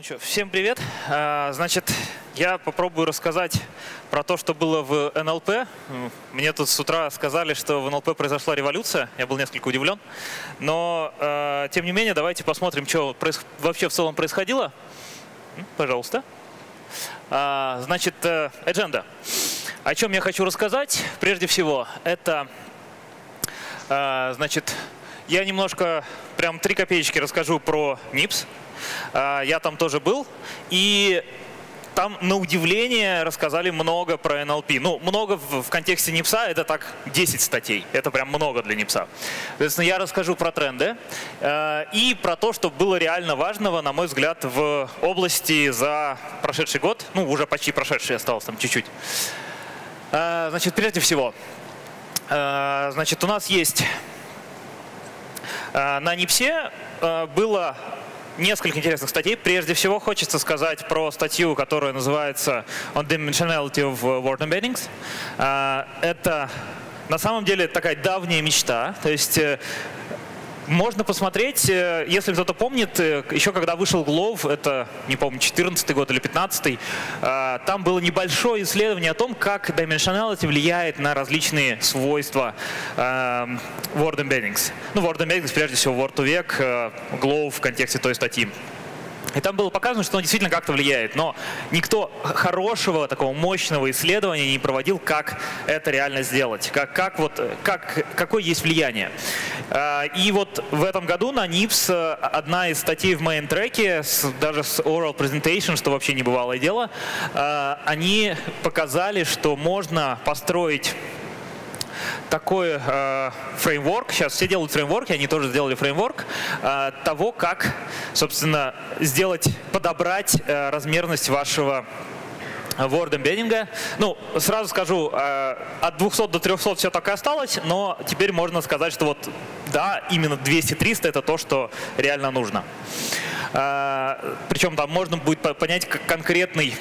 Ну что, всем привет. Значит, я попробую рассказать про то, что было в НЛП. Мне тут с утра сказали, что в НЛП произошла революция. Я был несколько удивлен. Но, тем не менее, давайте посмотрим, что вообще в целом происходило. Пожалуйста. Значит, agenda. О чем я хочу рассказать? Прежде всего, это, значит, я немножко, прям 3 копеечки расскажу про NIPS. Я там тоже был, и там, на удивление, рассказали много про NLP. Ну, много в контексте NIPS, это так 10 статей. Это прям много для NIPS. Соответственно, я расскажу про тренды и про то, что было реально важного, на мой взгляд, в области за прошедший год. Ну, уже почти прошедший, осталось там чуть-чуть. Значит, прежде всего, значит, у нас есть на NIPS было несколько интересных статей. Прежде всего, хочется сказать про статью, которая называется On Dimensionality of Word Embeddings. Это на самом деле такая давняя мечта. То есть можно посмотреть, если кто-то помнит, еще когда вышел Glove, это, не помню, 14-й год или 15-й, там было небольшое исследование о том, как dimensionality влияет на различные свойства Word Embeddings. Ну, Word Embeddings, прежде всего, Word2Vec, Glove в контексте той статьи. И там было показано, что он действительно как-то влияет, но никто хорошего, такого мощного исследования не проводил, как это реально сделать, какое есть влияние. И вот в этом году на NIPS одна из статей в main треке, даже с oral presentation, что вообще небывалое дело, они показали, что можно построить такой фреймворк, сейчас все делают фреймворки, они тоже сделали фреймворк того, как, собственно, подобрать размерность вашего Word эмбеддинга. Ну, сразу скажу, от 200 до 300 все так и осталось, но теперь можно сказать, что вот, да, именно 200-300 это то, что реально нужно. Причем там можно будет понять конкретная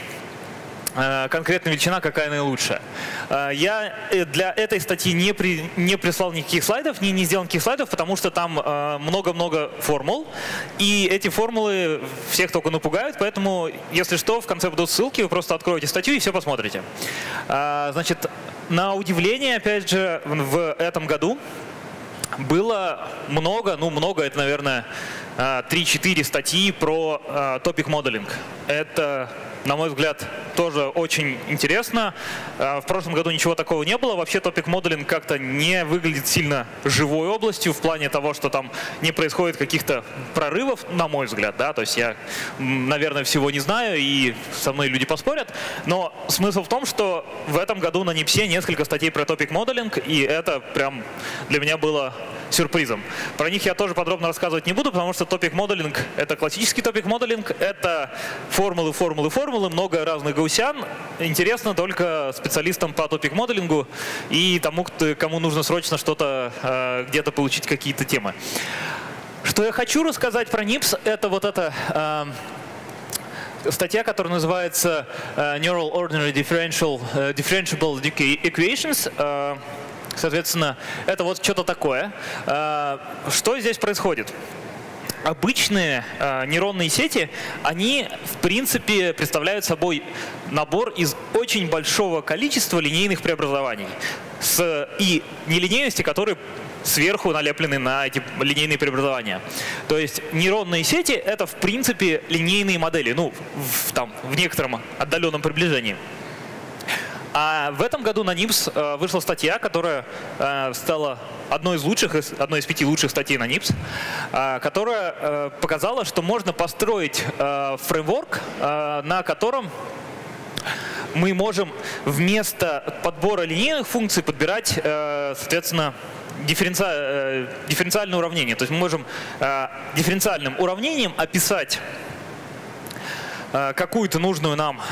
величина, какая наилучшая. Я для этой статьи не прислал никаких слайдов, не сделал никаких слайдов, потому что там много-много формул, и эти формулы всех только напугают, поэтому, если что, в конце будут ссылки, вы просто откроете статью и все посмотрите. Значит, на удивление, опять же, в этом году было много, это, наверное, 3-4 статьи про topic modeling. Это, на мой взгляд, тоже очень интересно. В прошлом году ничего такого не было. Вообще topic modeling как-то не выглядит сильно живой областью в плане того, что там не происходит каких-то прорывов, на мой взгляд. Да? То есть я, наверное, всего не знаю, и со мной люди поспорят. Но смысл в том, что в этом году на NIPS несколько статей про topic modeling, и это прям для меня было сюрпризом. Про них я тоже подробно рассказывать не буду, потому что topic modeling — это классический topic modeling, это формулы, много разных гаусян. Интересно только специалистам по topic моделингу и тому, кому нужно срочно что-то где-то получить, какие-то темы. Что я хочу рассказать про NIPS, это вот эта статья, которая называется Neural Ordinary Differentiable Equations. Соответственно, это вот что-то такое. Что здесь происходит? Обычные нейронные сети, они, в принципе, представляют собой набор из очень большого количества линейных преобразований и нелинейности, которые сверху налеплены на эти линейные преобразования. То есть нейронные сети — это, в принципе, линейные модели, ну, в некотором отдаленном приближении. А в этом году на NIPS вышла статья, которая стала одной из 5 лучших статей на NIPS, которая показала, что можно построить фреймворк, на котором мы можем вместо подбора линейных функций подбирать, соответственно, дифференциальное уравнение. То есть мы можем дифференциальным уравнением описать какую-то нужную нам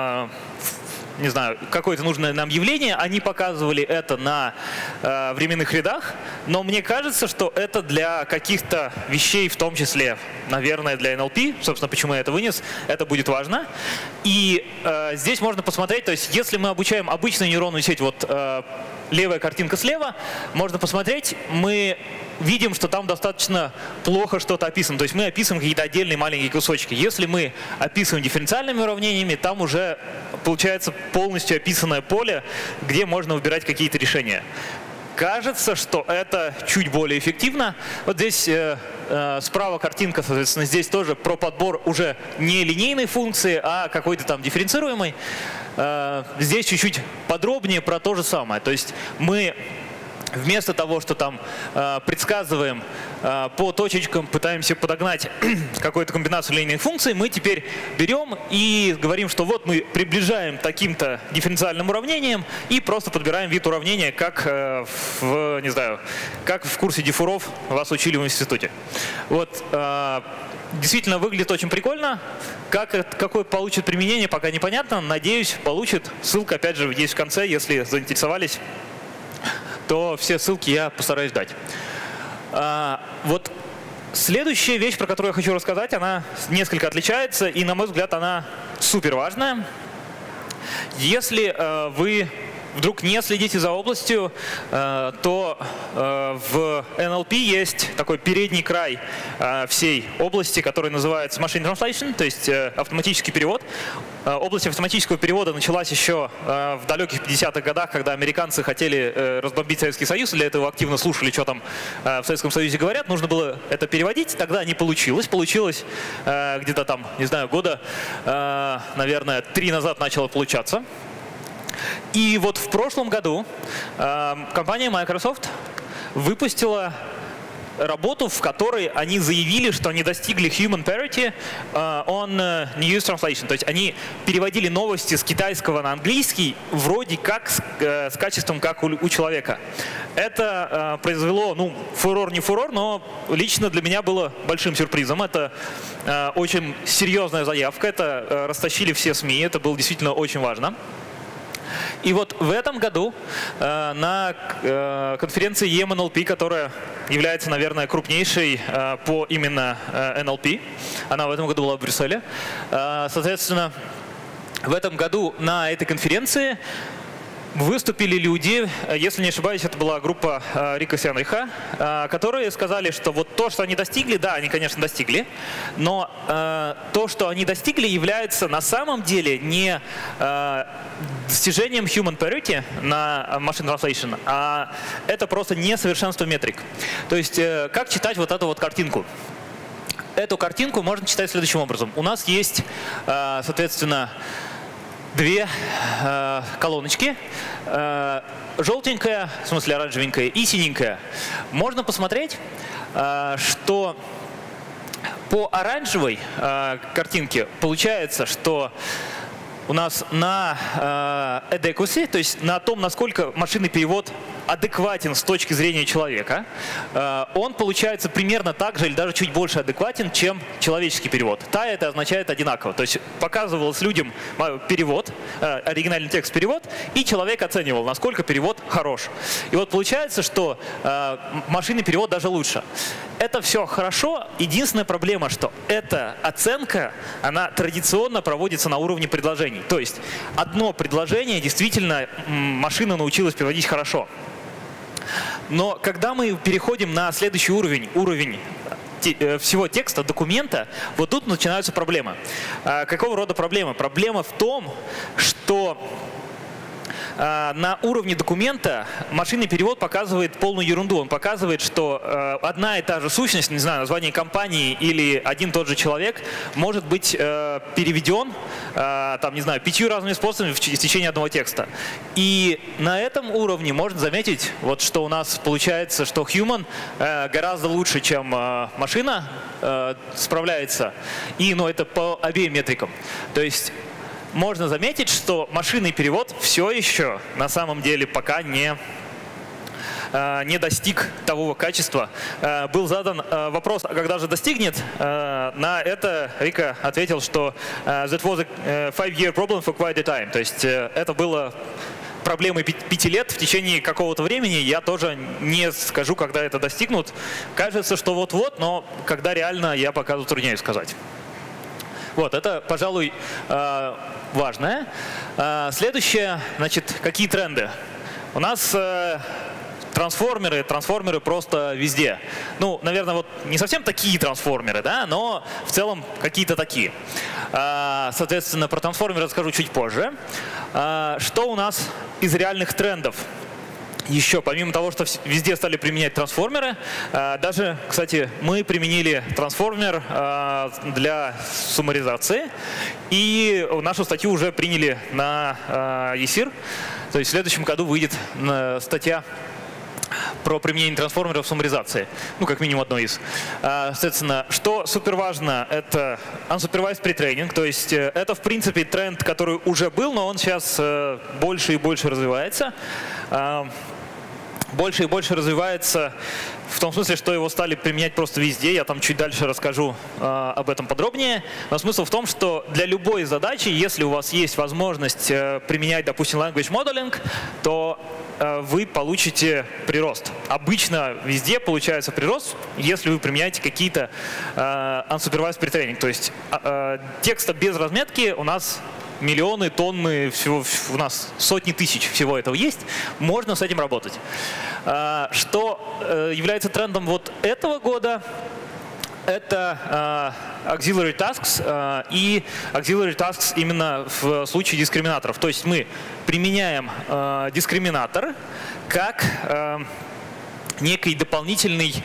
не знаю, какое-то нужное нам явление, они показывали это на временных рядах, но мне кажется, что это для каких-то вещей, в том числе, наверное, для NLP, собственно, почему я это вынес, это будет важно. И здесь можно посмотреть, то есть если мы обучаем обычную нейронную сеть, вот левая картинка слева, можно посмотреть, мы видим, что там достаточно плохо что-то описано. То есть мы описываем какие-то отдельные маленькие кусочки. Если мы описываем дифференциальными уравнениями, там уже получается полностью описанное поле, где можно выбирать какие-то решения. Кажется, что это чуть более эффективно. Вот здесь справа картинка, соответственно, здесь тоже про подбор уже не линейной функции, а какой-то там дифференцируемой. Здесь чуть-чуть подробнее про то же самое. То есть мы вместо того, что там предсказываем по точечкам, пытаемся подогнать какую-то комбинацию линейных функций, мы теперь берем и говорим, что вот мы приближаем таким-то дифференциальным уравнением и просто подбираем вид уравнения, как не знаю, как в курсе дифуров вас учили в институте. Вот. Действительно выглядит очень прикольно. Какое получит применение, пока непонятно. Надеюсь, получит. Ссылка, опять же, есть в конце, если заинтересовались, то все ссылки я постараюсь дать. Вот следующая вещь, про которую я хочу рассказать, она несколько отличается, и, на мой взгляд, она супер важная. Если вы вдруг не следите за областью, то в NLP есть такой передний край всей области, который называется Machine Translation, то есть автоматический перевод. Область автоматического перевода началась еще в далеких 50-х годах, когда американцы хотели разбомбить Советский Союз, для этого активно слушали, что там в Советском Союзе говорят, нужно было это переводить, тогда не получилось. Получилось где-то там, не знаю, года, наверное, 3 назад начало получаться. И вот в прошлом году компания Microsoft выпустила работу, в которой они заявили, что они достигли human parity on news translation. То есть они переводили новости с китайского на английский вроде как с качеством, как у человека. Это произвело, ну, фурор не фурор, но лично для меня было большим сюрпризом. Это очень серьезная заявка, это растащили все СМИ, это было действительно очень важно. И вот в этом году на конференции EMNLP, которая является, наверное, крупнейшей по именно NLP, она в этом году была в Брюсселе, соответственно, в этом году на этой конференции выступили люди, если не ошибаюсь, это была группа Рика Сианриха, которые сказали, что вот то, что они достигли, да, они, конечно, достигли, но то, что они достигли, является на самом деле не достижением human parity на machine translation, а это просто несовершенство метрик. То есть как читать вот эту вот картинку? Эту картинку можно читать следующим образом. У нас есть, соответственно, две колоночки, желтенькая, в смысле оранжевенькая, и синенькая. Можно посмотреть, что по оранжевой картинке получается, что у нас на adequacy, то есть на том, насколько машинный перевод адекватен с точки зрения человека, он получается примерно так же или даже чуть больше адекватен, чем человеческий перевод. Та это означает одинаково. То есть показывалось людям перевод, оригинальный текст перевод, и человек оценивал, насколько перевод хорош. И вот получается, что машинный перевод даже лучше. Это все хорошо. Единственная проблема, что эта оценка, она традиционно проводится на уровне предложений. То есть одно предложение действительно машина научилась переводить хорошо. Но когда мы переходим на следующий уровень, уровень всего текста, документа, вот тут начинаются проблемы. Какого рода проблемы? Проблема в том, что на уровне документа машинный перевод показывает полную ерунду. Он показывает, что одна и та же сущность, не знаю, название компании или один тот же человек может быть переведен, там, не знаю, 5 разными способами в течение одного текста. И на этом уровне можно заметить, вот, что у нас получается, что human гораздо лучше, чем машина справляется. И, ну, это по обеим метрикам. То есть можно заметить, что машинный перевод все еще на самом деле пока не достиг того качества. Был задан вопрос, а когда же достигнет? На это Рика ответил, что that was a 5-year problem for quite a time. То есть это было проблемой 5 лет в течение какого-то времени. Я тоже не скажу, когда это достигнут. Кажется, что вот-вот, но когда реально, я пока затрудняюсь сказать. Вот, это, пожалуй, важное. Следующее, значит, какие тренды? У нас трансформеры просто везде. Ну, наверное, вот не совсем такие трансформеры, да, но в целом какие-то такие. Соответственно, про трансформеры расскажу чуть позже. Что у нас из реальных трендов? Еще, помимо того, что везде стали применять трансформеры, даже, кстати, мы применили трансформер для суммаризации, и нашу статью уже приняли на ESIR. То есть в следующем году выйдет статья про применение трансформеров в суммаризации. Ну, как минимум одно из. Соответственно, что супер важно, это unsupervised pretraining. То есть это, в принципе, тренд, который уже был, но он сейчас больше и больше развивается. Больше и больше развивается в том смысле, что его стали применять просто везде. Я там чуть дальше расскажу об этом подробнее. Но смысл в том, что для любой задачи, если у вас есть возможность применять, допустим, language modeling, то вы получите прирост. Обычно везде получается прирост, если вы применяете какие-то unsupervised pretraining. То есть текста без разметки у нас миллионы, тонны, всего, у нас сотни тысяч всего этого есть, можно с этим работать. Что является трендом вот этого года, это auxiliary tasks и auxiliary tasks именно в случае дискриминаторов. То есть мы применяем дискриминатор как некий дополнительный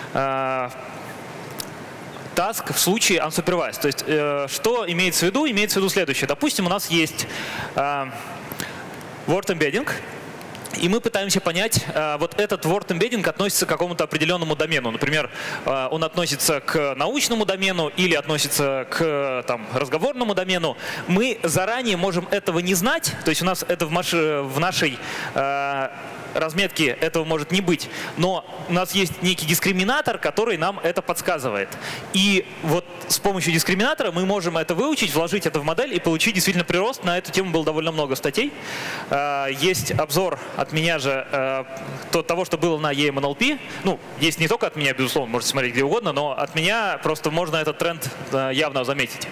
task в случае unsupervised. То есть что имеется в виду? Имеется в виду следующее. Допустим, у нас есть word embedding, и мы пытаемся понять, вот этот word embedding относится к какому-то определенному домену. Например, он относится к научному домену или относится к разговорному домену. Мы заранее можем этого не знать, то есть у нас это в нашей разметки этого может не быть, но у нас есть некий дискриминатор, который нам это подсказывает. И вот с помощью дискриминатора мы можем это выучить, вложить это в модель и получить действительно прирост. На эту тему было довольно много статей. Есть обзор от меня же того, что было на EMNLP. Ну, есть не только от меня, безусловно, можете смотреть где угодно, но от меня просто можно этот тренд явно заметить.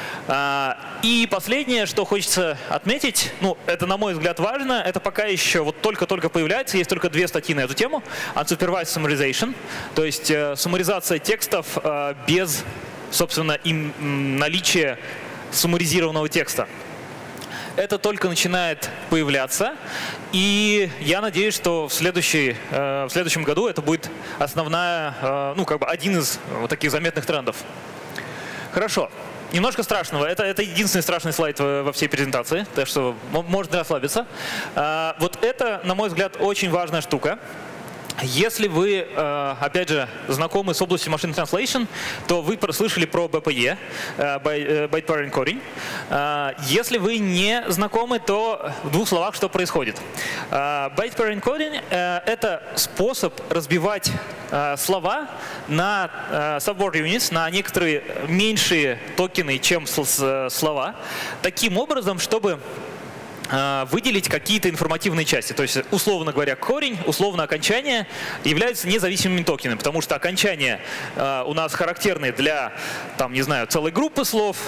И последнее, что хочется отметить, ну, это, на мой взгляд, важно, это пока еще вот только-только появляется, есть только 2 статьи на эту тему. Unsupervised summarization, то есть суммаризация текстов без, собственно, наличия суммаризированного текста. Это только начинает появляться, и я надеюсь, что в следующем году это будет основная, ну, как бы один из вот таких заметных трендов. Хорошо. Немножко страшного. Это единственный страшный слайд во всей презентации, так что можно расслабиться. Вот это, на мой взгляд, очень важная штука. Если вы, опять же, знакомы с областью Machine Translation, то вы прослышали про BPE, Byte Pair Encoding. Если вы не знакомы, то в 2 словах, что происходит. Byte Pair Encoding — это способ разбивать слова на subword units, на некоторые меньшие токены, чем слова, таким образом, чтобы выделить какие-то информативные части. То есть, условно говоря, корень, условно окончание являются независимыми токенами, потому что окончания у нас характерны для, там, не знаю, целой группы слов,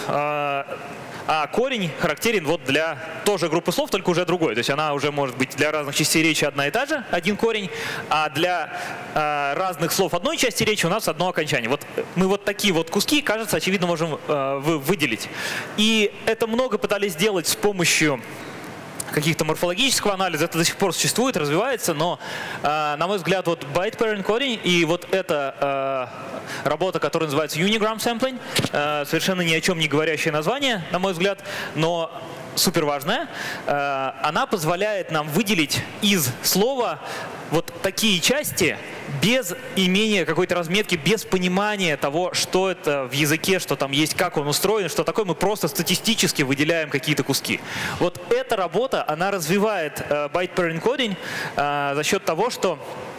а корень характерен вот для тоже группы слов, только уже другой. То есть она уже может быть для разных частей речи одна и та же, один корень, а для разных слов одной части речи у нас одно окончание. Вот мы вот такие вот куски, кажется, очевидно, можем выделить. И это много пытались сделать с помощью каких-то морфологического анализа, это до сих пор существует, развивается, но, на мой взгляд, вот Byte Pair Encoding и вот эта работа, которая называется Unigram Sampling, совершенно ни о чем не говорящее название, на мой взгляд, но супер важная, она позволяет нам выделить из слова вот такие части без имения какой-то разметки, без понимания того, что это в языке, что там есть, как он устроен, что такое, мы просто статистически выделяем какие-то куски. Вот эта работа, она развивает Byte Pair Encoding за счет того, что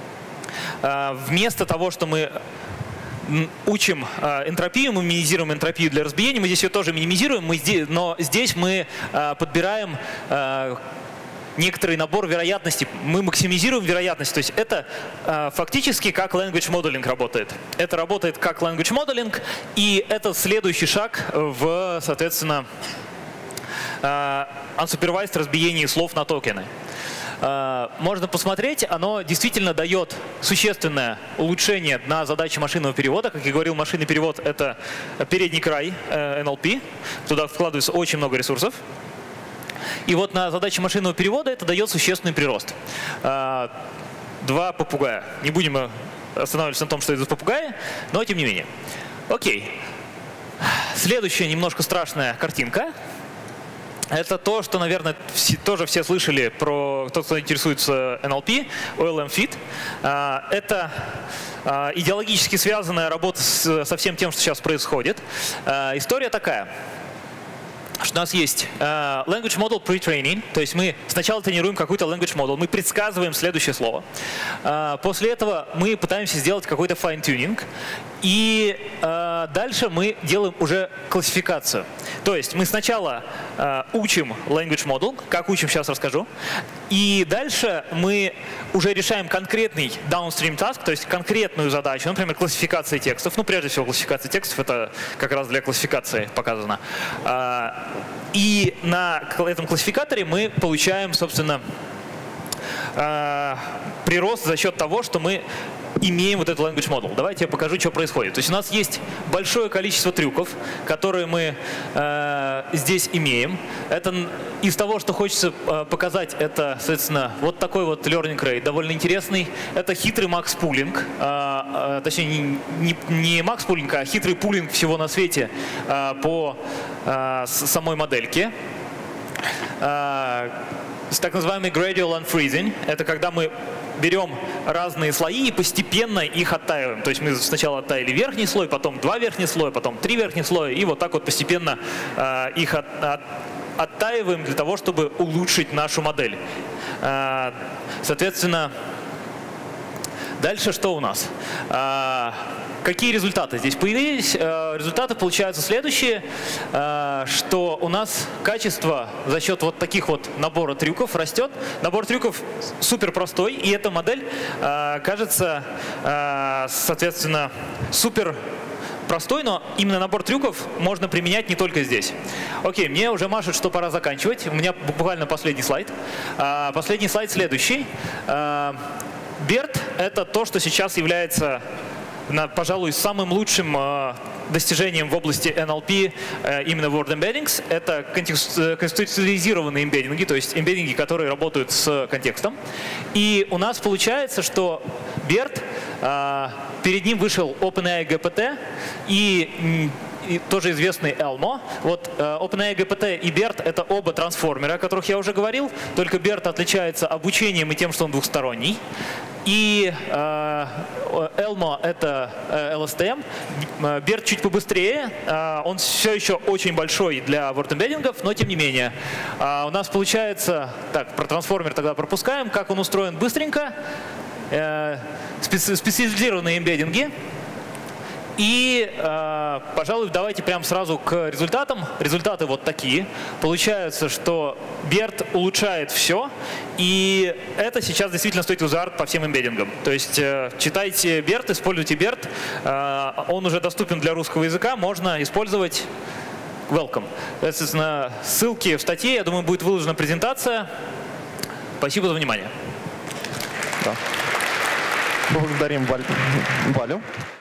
вместо того, что мы учим энтропию, мы минимизируем энтропию для разбиения, мы здесь ее тоже минимизируем, но здесь мы подбираем некоторый набор вероятностей, мы максимизируем вероятность. То есть это фактически как language modeling работает. Это работает как language modeling, и это следующий шаг в, соответственно, unsupervised разбиении слов на токены. можно посмотреть, оно действительно дает существенное улучшение на задачи машинного перевода. Как я говорил, машинный перевод — это передний край NLP. Туда вкладывается очень много ресурсов. И вот на задачи машинного перевода это дает существенный прирост. Два попугая. Не будем останавливаться на том, что это за попугаи, но тем не менее. Окей. Следующая немножко страшная картинка. Это то, что, наверное, тоже все слышали про тот, кто интересуется NLP, OLM-Fit. Это идеологически связанная работа со всем тем, что сейчас происходит. История такая, что у нас есть language model pre-training, то есть мы сначала тренируем какой-то language model, мы предсказываем следующее слово. После этого мы пытаемся сделать какой-то fine-tuning, и дальше мы делаем уже классификацию. То есть мы сначала учим language model, как учим, сейчас расскажу, и дальше мы уже решаем конкретный downstream task, то есть конкретную задачу, например, классификация текстов. Ну, прежде всего, классификация текстов — это как раз для классификации показано. И на этом классификаторе мы получаем, собственно, прирост за счет того, что мы имеем вот этот language model. Давайте я покажу, что происходит. То есть у нас есть большое количество трюков, которые мы здесь имеем. Это из того, что хочется показать, это, соответственно, вот такой вот learning rate, довольно интересный. Это хитрый max pooling, точнее не max pooling, а хитрый пулинг всего на свете по самой модельке. Так называемый gradual unfreezing. Это когда мы берем разные слои и постепенно их оттаиваем. То есть мы сначала оттаяли верхний слой, потом 2 верхних слоя, потом 3 верхних слоя, и вот так вот постепенно их оттаиваем для того, чтобы улучшить нашу модель. Соответственно, дальше что у нас? Какие результаты здесь появились? Результаты получаются следующие, что у нас качество за счет вот таких вот набора трюков растет. Набор трюков супер простой, и эта модель кажется, соответственно, супер простой, но именно набор трюков можно применять не только здесь. Окей, мне уже машут, что пора заканчивать. У меня буквально последний слайд. Последний слайд следующий. BERT — это то, что сейчас является, пожалуй, самым лучшим достижением в области NLP, именно Word Embeddings. Это контекстуализированные эмбеддинги, то есть эмбеддинги, которые работают с контекстом. И у нас получается, что BERT, перед ним вышел OpenAI GPT и тоже известный Elmo. Вот OpenAI GPT и BERT — это оба трансформера, о которых я уже говорил, только BERT отличается обучением и тем, что он двухсторонний. И Elmo — это LSTM, BERT чуть побыстрее, он все еще очень большой для Word Embedding'ов, но тем не менее. У нас получается, так, про трансформер тогда пропускаем, как он устроен быстренько, специализированные эмбеддинги. И, пожалуй, давайте прямо сразу к результатам. Результаты вот такие. Получается, что BERT улучшает все, и это сейчас действительно стоит за арт по всем эмбеддингам. То есть читайте BERT, используйте BERT. Он уже доступен для русского языка, можно использовать. Welcome. Соответственно, ссылки в статье, я думаю, будет выложена презентация. Спасибо за внимание. Да. Благодарим Валю.